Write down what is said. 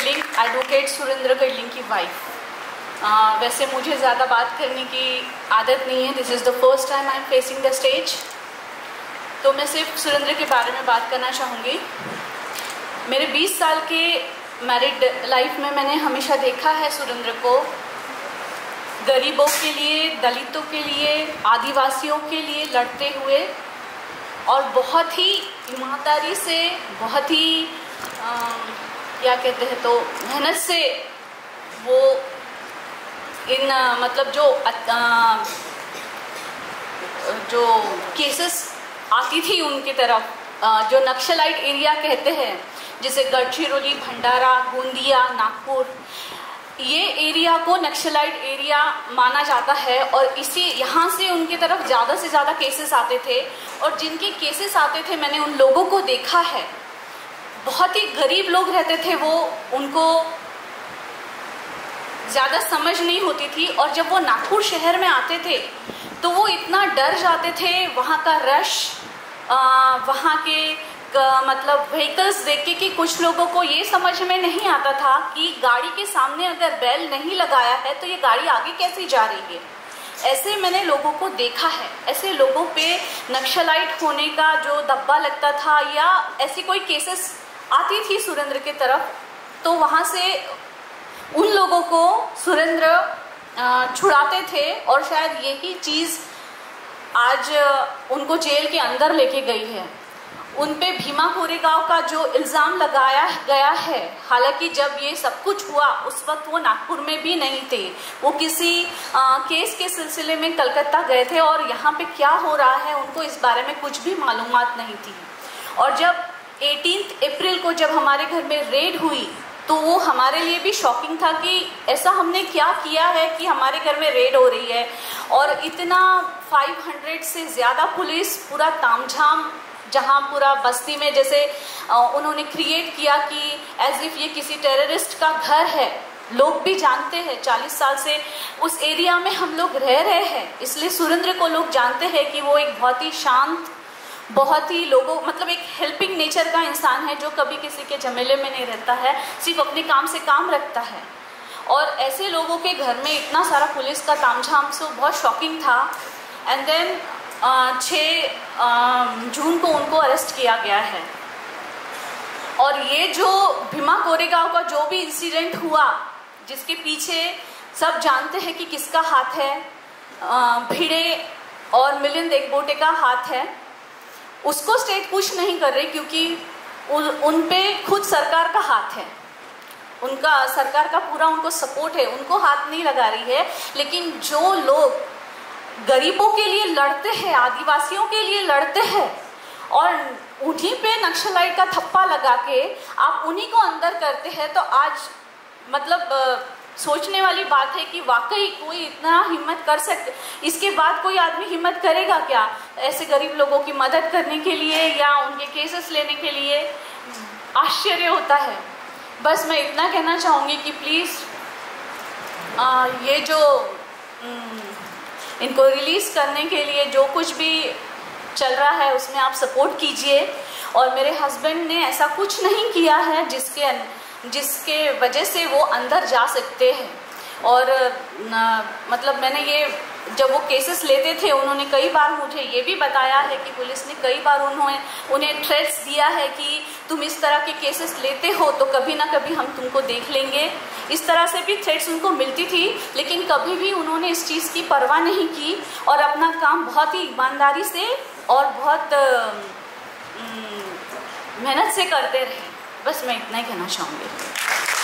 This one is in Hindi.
गडलिंग, एडवोकेट सुरेंद्र गडलिंग की वाइफ। वैसे मुझे ज़्यादा बात करने की आदत नहीं है, this is the first time I am facing the stage, तो मैं सिर्फ सुरेंद्र के बारे में बात करना चाहूँगी। मेरे 20 साल के मैरिड लाइफ में मैंने हमेशा देखा है सुरेंद्र को गरीबों के लिए, दलितों के लिए, आदिवासियों के लिए लड़ते हुए, और बहुत ही ईमानदारी से, बहुत ही क्या कहते हैं तो मेहनत से वो इन मतलब जो केसेस आती थी उनकी तरफ, जो नक्सलाइट एरिया कहते हैं, जैसे गढ़चिरौली, भंडारा, गोंदिया, नागपुर, ये एरिया को नक्सलाइट एरिया माना जाता है। और इसी यहाँ से उनकी तरफ ज़्यादा से ज़्यादा केसेस आते थे, और जिनके केसेस आते थे मैंने उन लोगों को देखा है, बहुत ही गरीब लोग रहते थे वो, उनको ज़्यादा समझ नहीं होती थी, और जब वो नागपुर शहर में आते थे तो वो इतना डर जाते थे, वहाँ का रश, वहाँ के मतलब व्हीकल्स देख के, कि कुछ लोगों को ये समझ में नहीं आता था कि गाड़ी के सामने अगर बेल नहीं लगाया है तो ये गाड़ी आगे कैसे जा रही है। ऐसे मैंने लोगों को देखा है, ऐसे लोगों पे नक्सलाइट होने का जो दब्बा लगता था, या ऐसी कोई केसेस आती थी सुरेंद्र की तरफ, तो वहाँ से उन लोगों को सुरेंद्र छुड़ाते थे, और शायद यही चीज़ आज उनको जेल के अंदर लेके गई है। उन पे भीमा कोरेगांव का जो इल्ज़ाम लगाया गया है, हालांकि जब ये सब कुछ हुआ उस वक्त वो नागपुर में भी नहीं थे, वो किसी केस के सिलसिले में कलकत्ता गए थे, और यहाँ पे क्या हो रहा है उनको इस बारे में कुछ भी मालूमात नहीं थी। और जब 18 अप्रैल को जब हमारे घर में रेड हुई तो वो हमारे लिए भी शॉकिंग था कि ऐसा हमने क्या किया है कि हमारे घर में रेड हो रही है, और इतना 500 से ज़्यादा पुलिस, पूरा तामझाम, जहाँ पूरा बस्ती में जैसे उन्होंने क्रिएट किया कि एज इफ ये किसी टेररिस्ट का घर है। लोग भी जानते हैं, 40 साल से उस एरिया में हम लोग रह रहे हैं, इसलिए सुरेंद्र को लोग जानते हैं कि वो एक बहुत ही शांत, बहुत ही लोगों मतलब एक हेल्पिंग नेचर का इंसान है, जो कभी किसी के झमेले में नहीं रहता है, सिर्फ अपने काम से काम रखता है। और ऐसे लोगों के घर में इतना सारा पुलिस का तामझाम, से बहुत शॉकिंग था। एंड देन 6 जून को उनको अरेस्ट किया गया है। और ये जो भीमा कोरेगांव का जो भी इंसिडेंट हुआ, जिसके पीछे सब जानते हैं कि किसका हाथ है, भिड़े और मिलिंद एकबोटे का हाथ है, उसको स्टेट पुश नहीं कर रही, क्योंकि उन पे खुद सरकार का हाथ है, उनका सरकार का पूरा उनको सपोर्ट है, उनको हाथ नहीं लगा रही है। लेकिन जो लोग गरीबों के लिए लड़ते हैं, आदिवासियों के लिए लड़ते हैं, और उन्हीं पे नक्सलाइट का थप्पा लगा के आप उन्हीं को अंदर करते हैं, तो आज मतलब सोचने वाली बात है कि वाकई कोई इतना हिम्मत कर सकते, इसके बाद कोई आदमी हिम्मत करेगा क्या ऐसे गरीब लोगों की मदद करने के लिए या उनके केसेस लेने के लिए। आश्चर्य होता है। बस मैं इतना कहना चाहूँगी कि प्लीज़ ये जो इनको रिलीज़ करने के लिए जो कुछ भी चल रहा है उसमें आप सपोर्ट कीजिए। और मेरे हस्बैंड ने ऐसा कुछ नहीं किया है जिसके वजह से वो अंदर जा सकते हैं। और मतलब मैंने ये जब वो केसेस लेते थे, उन्होंने कई बार मुझे ये भी बताया है कि पुलिस ने कई बार उन्हें थ्रेट्स दिया है कि तुम इस तरह के केसेस लेते हो तो कभी ना कभी हम तुमको देख लेंगे। इस तरह से भी थ्रेट्स उनको मिलती थी, लेकिन कभी भी उन्होंने इस चीज़ की परवाह नहीं की और अपना काम बहुत ही ईमानदारी से और बहुत मेहनत से करते रहे। बस मैं इतना ही कहना चाहूँगी।